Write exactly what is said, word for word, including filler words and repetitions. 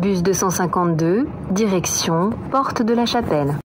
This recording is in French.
bus deux cent cinquante-deux, direction Porte de la Chapelle.